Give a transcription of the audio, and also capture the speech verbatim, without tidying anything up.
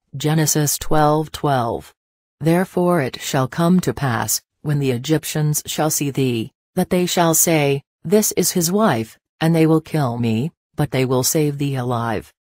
Genesis twelve twelve. Therefore it shall come to pass, when the Egyptians shall see thee, that they shall say, This is his wife, and they will kill me, but they will save thee alive.